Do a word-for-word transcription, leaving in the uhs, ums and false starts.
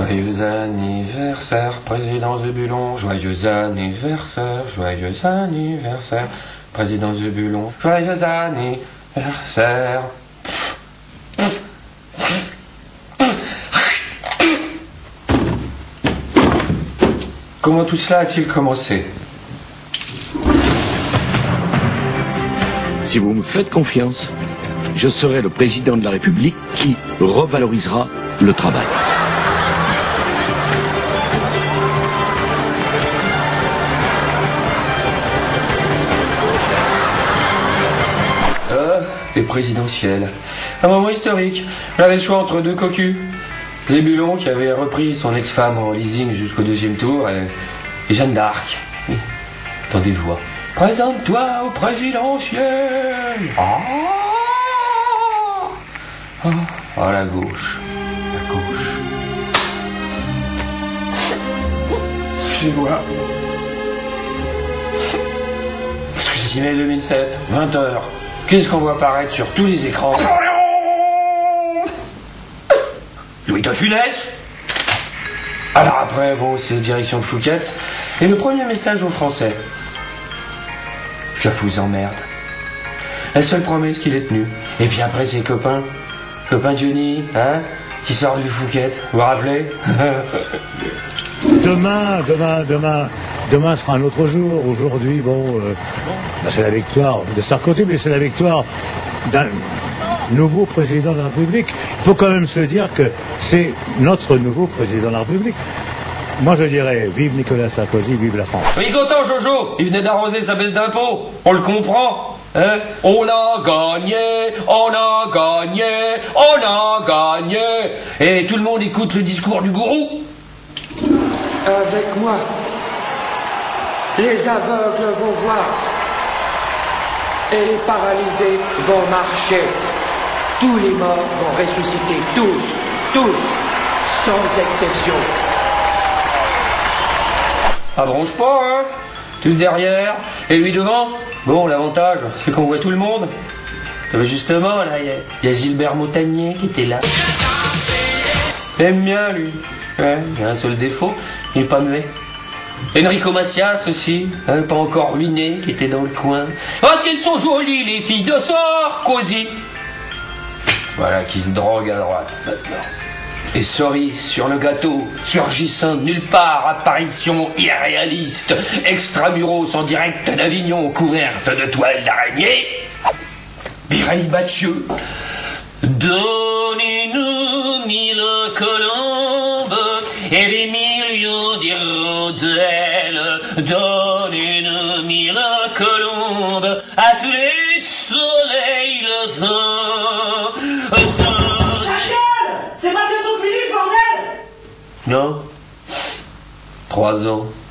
Joyeux anniversaire, président Zébulon. Joyeux anniversaire, joyeux anniversaire, président Zébulon. Joyeux anniversaire. Comment tout cela a-t-il commencé? Si vous me faites confiance, je serai le président de la République qui revalorisera le travail. Euh, les présidentielles. Un moment historique. J'avais le choix entre deux cocus. Zébulon qui avait repris son ex-femme en leasing jusqu'au deuxième tour et, et Jeanne d'Arc. Attendez voix. Présente-toi au présidentiel. Ah, oh, oh, la gauche. La gauche. Excusez-moi. six mai deux mille sept, vingt heures. Qu'est-ce qu'on voit apparaître sur tous les écrans? Louis de Funès. Alors après, bon, c'est direction de Fouquet's. Et le premier message aux Français. Je vous emmerde. La seule promesse qu'il ait tenue. Et puis après, ses copains. Copain Johnny, hein, qui sort du Fouquet's. Vous vous rappelez? Demain, demain, demain, demain sera un autre jour. Aujourd'hui, bon, euh, c'est la victoire de Sarkozy, mais c'est la victoire d'un nouveau président de la République. Il faut quand même se dire que c'est notre nouveau président de la République. Moi, je dirais, vive Nicolas Sarkozy, vive la France. Oui, content, Jojo. Il venait d'arroser sa baisse d'impôts. On le comprend. Hein? On a gagné, on a gagné, on a gagné. Et tout le monde écoute le discours du gourou. Avec moi, les aveugles vont voir et les paralysés vont marcher. Tous les morts vont ressusciter, tous, tous, sans exception. Ça bronche pas, hein? Tous derrière, et lui devant. Bon, l'avantage, c'est qu'on voit tout le monde. Mais justement, là, il y, y a Gilbert Montagnier qui était là. J'aime bien, lui. Ouais, il a un seul défaut, il n'est pas muet. Enrico Macias aussi, hein, pas encore ruiné, qui était dans le coin. Parce qu'elles sont jolies, les filles de Sarkozy. Voilà, qui se drogue à droite, maintenant. Et cerise sur le gâteau, surgissant de nulle part, apparition irréaliste, extramuros en direct d'Avignon, couverte de toiles d'araignée. Mireille Mathieu. Donnez-nous mille colombes et des millions d'hirondelles. Donnez-nous mille colombes à tous les soleils levants. C'est pas bientôt fini, bordel! Non. Trois ans.